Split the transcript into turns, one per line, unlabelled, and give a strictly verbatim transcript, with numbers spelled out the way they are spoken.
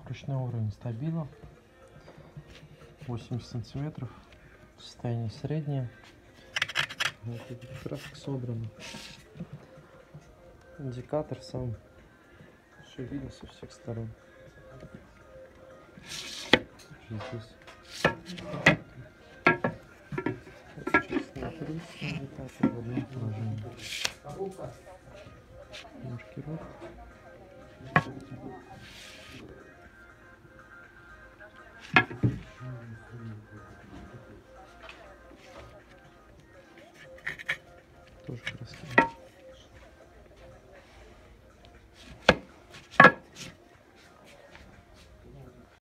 Ручной уровень стабила. восемьдесят сантиметров. Состояние среднее. Вот тут краска собрана. Индикатор сам. Все видно со всех сторон. Здесь. Сейчас смотрю, индикатор в одном положении. Маркировка. Тоже краска.